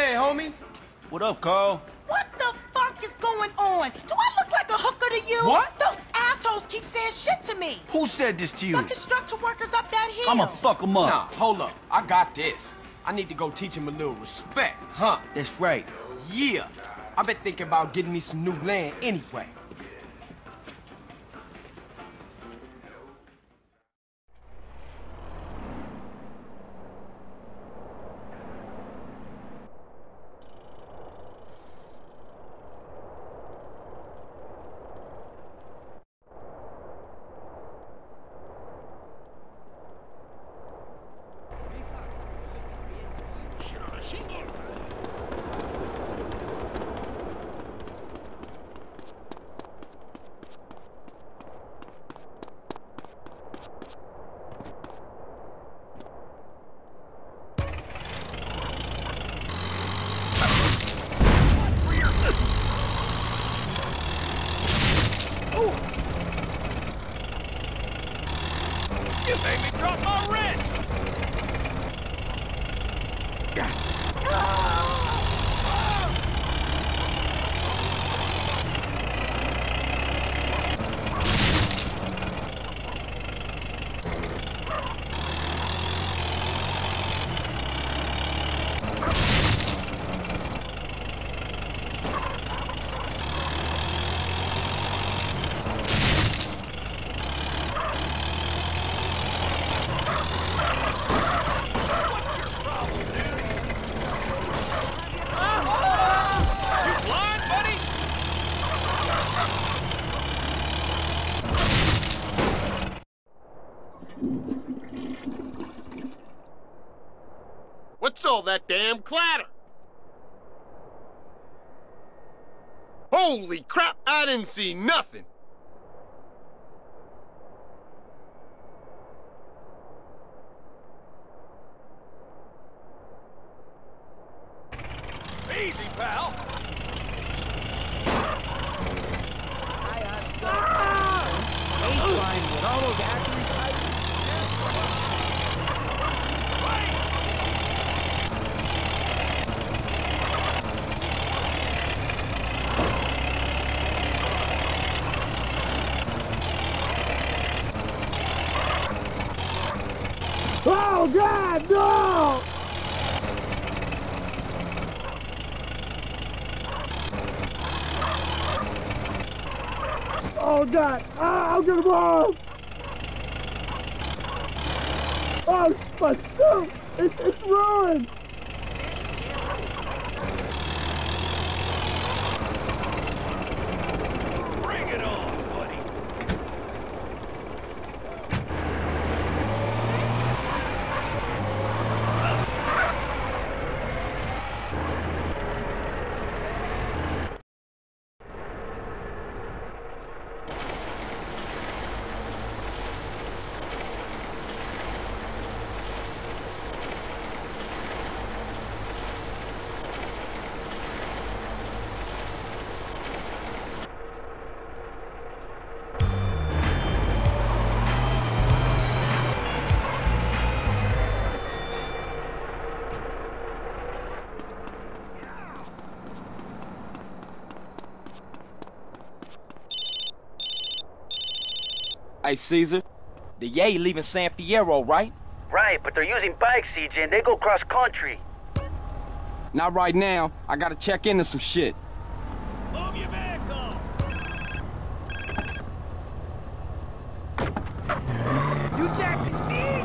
there, homies. What up, Carl? What the fuck is going on? Do I look like a hooker to you? What? Those assholes keep saying shit to me. Who said this to you? The construction workers up that hill. I'ma fuck them up. Nah, hold up. I got this. I need to go teach him a little respect, huh? That's right. Yeah. I've been thinking about getting me some new land anyway. You made me drop my wrench! What's all that damn clatter? Holy crap, I didn't see nothing! Easy, pal! With all those accuracy types. Oh God, no! Oh God! Ah, I'm gonna move! Oh, my suit! It's ruined! Bring it on, buddy! Hey, Caesar. The Yay leaving San Fierro, right? Right, but they're using bikes, CJ, and they go cross country. Not right now. I gotta check into some shit. Move your vehicle! You jacked me!